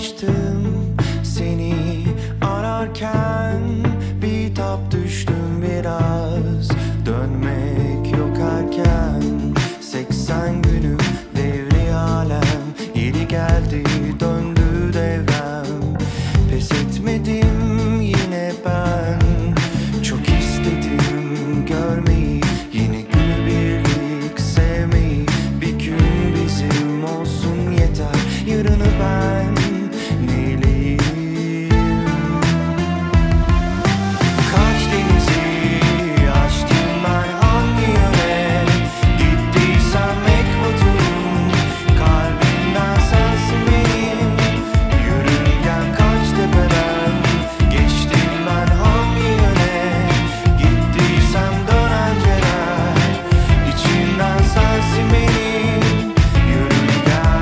dolaştım, seni ararken bitap düştüm biraz, dönmek yok erken. 80 günüm, devri, alem, yeri geldi, döndü devrem. Pes etmedim yine ben, çok istedim görmeyi, yine günübirlik sevmeyi. Bir gün bizim olsun yeter, yarını ben neyleyim? Kaç denizi aştım ben hangi yöne, gittiysem ekvatorum, kalbimden sensin benim. Yürürken kaç tepeden geçtim ben hangi yöne, gittiysem dönenceler, içinden sensin benim yürürken.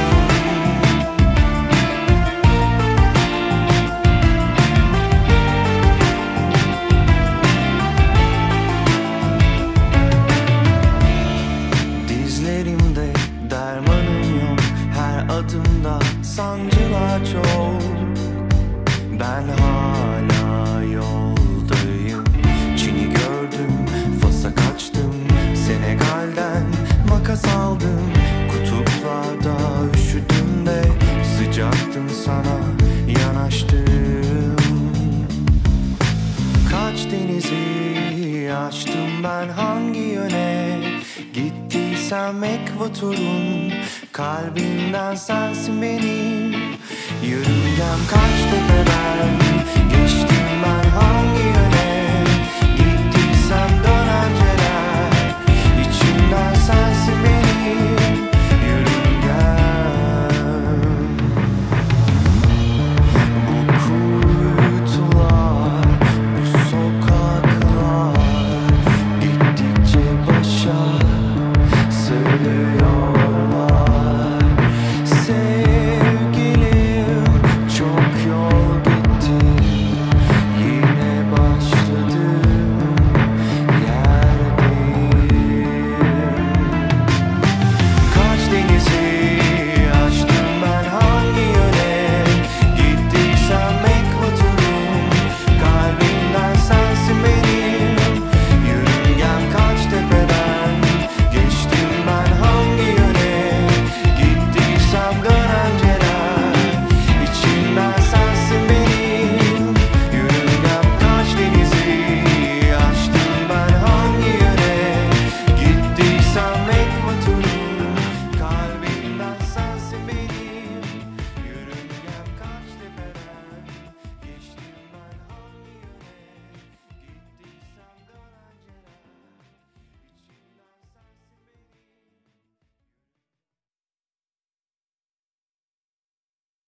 Dizlerimde dermanım yok, her adımda sancılar çok. Ben hala yoldayım, Çin'i gördüm, Fas'a kaçtım, Senegal'den makas aldım. Kutuplarda üşüdüm de sıcaktım, sana yanaştım. Kaç denizi aştım ben hangi yöne, gittiysem ekvatorun, kalbimden sensin benim. Yörüngem kaç tepeden